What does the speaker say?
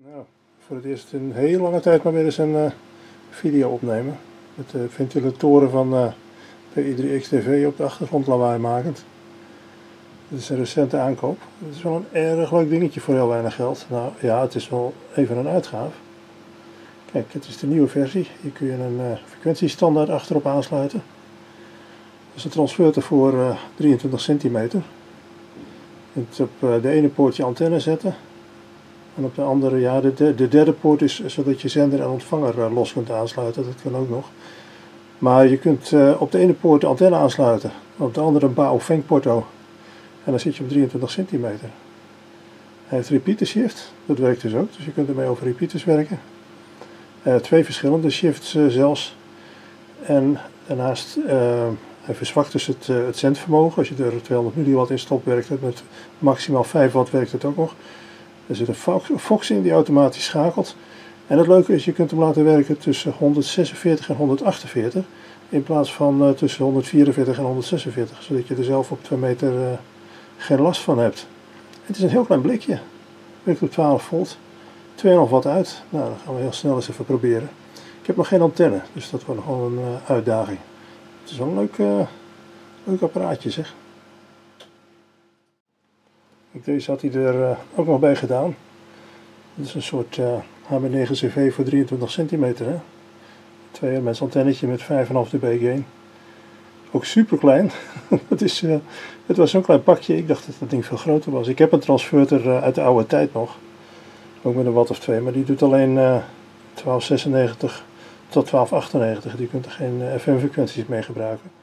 Nou, voor het eerst in heel lange tijd maar weer eens een video opnemen. Met de ventilatoren van PI3XTV op de achtergrond lawaai makend. Dit is een recente aankoop. Het is wel een erg leuk dingetje voor heel weinig geld. Nou ja, het is wel even een uitgaaf. Kijk, het is de nieuwe versie. Hier kun je een frequentiestandaard achterop aansluiten. Dus een transverter voor 23 centimeter. Je kunt op de ene poort je antenne zetten. En op de andere, ja, de derde poort is zodat je zender en ontvanger los kunt aansluiten. Dat kan ook nog. Maar je kunt op de ene poort de antenne aansluiten. Op de andere een Baofeng porto. En dan zit je op 23 centimeter. Hij heeft repeater shift. Dat werkt dus ook. Dus je kunt ermee over repeaters werken. 2 verschillende shifts zelfs. En daarnaast, hij verzwakt dus het zendvermogen. Als je er 200 milliwatt in stopt, werkt het. Met maximaal 5 watt werkt het ook nog. Er zit een Fox in die automatisch schakelt. En het leuke is, je kunt hem laten werken tussen 146 en 148. In plaats van tussen 144 en 146. Zodat je er zelf op 2 meter geen last van hebt. Het is een heel klein blikje. Werkt op 12 volt. 2,5 watt uit. Nou, dan gaan we heel snel eens even proberen. Ik heb nog geen antenne, dus dat wordt nog wel een uitdaging. Het is wel een leuk apparaatje, zeg. Deze had hij er ook nog bij gedaan. Dit is een soort HB9CV voor 23 centimeter. Hè? 2 met een antennetje met 5,5 dB gain. Ook super klein. Het was zo'n klein pakje, ik dacht dat het ding veel groter was. Ik heb een transverter uit de oude tijd nog. Ook met een watt of 2, maar die doet alleen 1296 tot 1298. Die kunt er geen FM frequenties mee gebruiken.